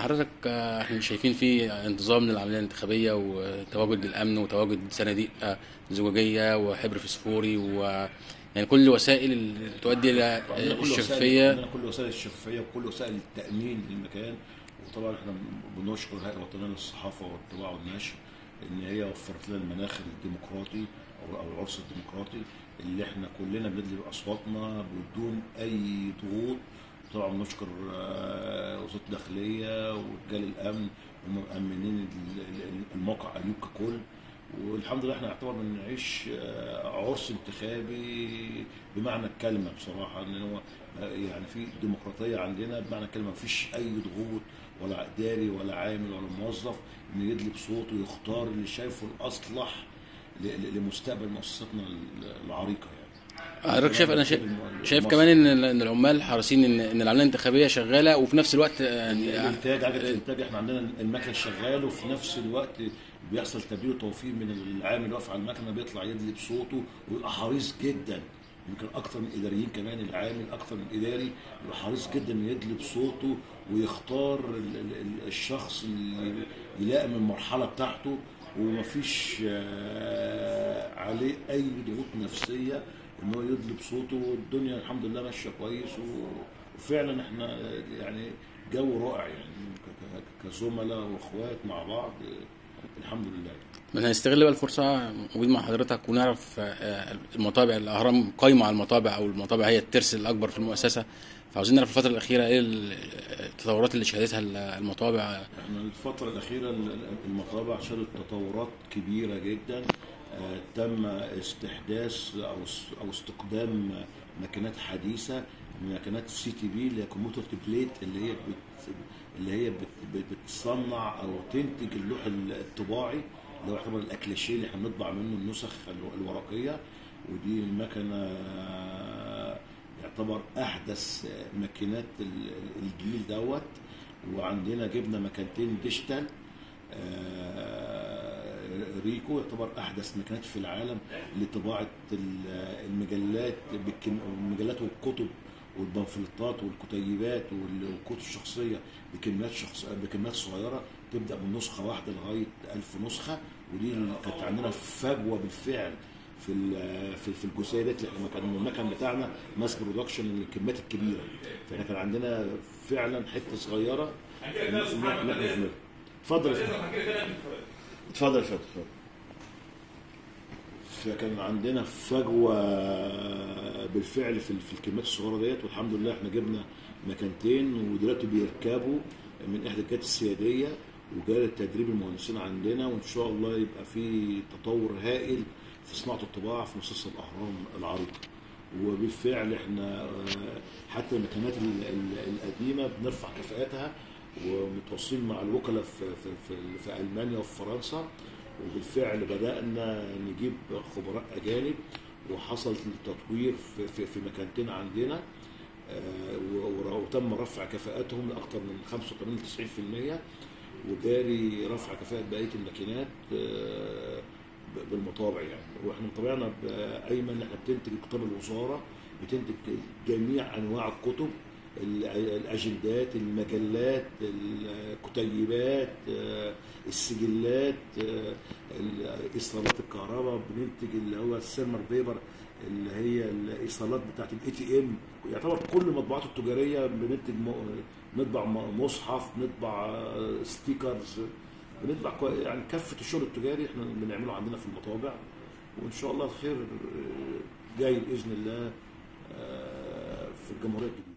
حضرتك احنا شايفين في انتظام للعمليه الانتخابيه وتواجد الامن وتواجد صناديق زجاجيه وحبر فسفوري يعني كل وسائل اللي تؤدي الى الشفافيه. عندنا كل وسائل الشفافيه وكل وسائل التامين للمكان. وطبعا احنا بنشكر الهيئه الوطنيه للصحافه والطباعه والنشر ان هي وفرت لنا المناخ الديمقراطي او العرس الديمقراطي اللي احنا كلنا بندلي باصواتنا بدون اي ضغوط. طبعا بنشكر وزاره الداخليه ورجال الامن هم مأمنين الموقع أيوب ككل. والحمد لله احنا نعتبر بنعيش عرس انتخابي بمعنى الكلمه بصراحه، ان هو يعني في ديمقراطيه عندنا بمعنى الكلمه، مفيش اي ضغوط ولا اداري ولا عامل ولا موظف ان يدلي بصوته ويختار اللي شايفه الاصلح لمستقبل مؤسستنا العريقه يعني. حضرتك شايف، انا شايف كمان ان العمال حريصين ان العمليه الانتخابيه شغاله وفي نفس الوقت يعني الانتاج عجله الانتاج احنا عندنا المكنه شغاله وفي نفس الوقت بيحصل تبديل وتوفير من العامل واقف على المكنه بيطلع يدلي بصوته ويبقى حريص جدا، يمكن اكتر من الاداريين كمان. العامل اكتر من الاداري يبقى حريص جدا انه يدلي بصوته ويختار الشخص اللي يلائم المرحله بتاعته ومفيش عليه اي ضغوط نفسيه ان هو يدلي بصوته. والدنيا الحمد لله ماشيه كويس وفعلا احنا يعني جو رائع يعني كزملاء واخوات مع بعض الحمد لله. بدنا نستغل بقى الفرصه موجود مع حضرتك ونعرف المطابع. الاهرام قايمه على المطابع، او المطابع هي الترس الاكبر في المؤسسه، فعاوزين نعرف الفتره الاخيره ايه التطورات اللي شهدتها المطابع. احنا الفتره الاخيره المطابع شهدت تطورات كبيره جدا. تم استحداث او استقدام ماكينات حديثه، ماكينات سي تي بي اللي هي كمبيوتر تبليت، اللي هي بتصنع او تنتج اللوح الطباعي اللي هو يعتبر الاكليشيه اللي احنا بنطبع منه النسخ الورقيه. ودي المكنه يعتبر احدث ماكينات الجيل دوت. وعندنا جبنا مكانتين ديجيتال ريكو يعتبر احدث ماكينات في العالم لطباعه المجلات والكتب والبنفلطات والكتيبات والكتب الشخصيه بكميات صغيره، تبدا من نسخه واحده لغايه 1000 نسخه. ودي كانت عندنا فجوه بالفعل في الجزئيه ديت، لان كان المكن بتاعنا ماس برودكشن للكميات الكبيره، فاحنا كان عندنا فعلا حته صغيره نعملها. اتفضل يا فندم. فكان عندنا فجوه بالفعل في الكميات الصغيره ديت، والحمد لله احنا جبنا مكانتين ودلوقتي بيركبوا من احدى الجهات السياديه وجاري تدريب المهندسين عندنا، وان شاء الله يبقى في تطور هائل في صناعه الطباعه في مؤسسه الاهرام العريقه. وبالفعل احنا حتى المكانات القديمه بنرفع كفاءتها ومتواصلين مع الوكلاء في المانيا وفي فرنسا، وبالفعل بدانا نجيب خبراء اجانب وحصل التطوير في مكانتين عندنا، وتم رفع كفاءتهم لاكثر من 85-90%، وجاري رفع كفاءه بقيه الماكينات بالمطابع يعني. واحنا مطابعنا بايمن احنا بتنتج كتاب الوزاره، بتنتج جميع انواع الكتب، الاجندات، المجلات، الكتيبات، السجلات، ايصالات الكهرباء، بننتج اللي هو السيرمر بيبر اللي هي الايصالات بتاعت الاي تي ام. يعتبر كل المطبوعات التجاريه بننتج، نطبع مصحف، نطبع ستيكرز، بنطبع يعني كافه الشغل التجاري احنا بنعمله عندنا في المطابع. وان شاء الله الخير جاي باذن الله في الجمهوريه الجديده.